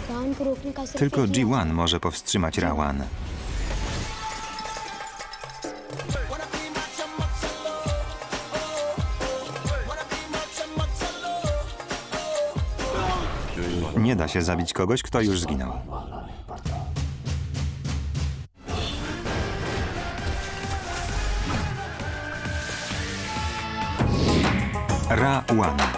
Tylko G1 może powstrzymać Rawan. Nie da się zabić kogoś, kto już zginął. Ra-1.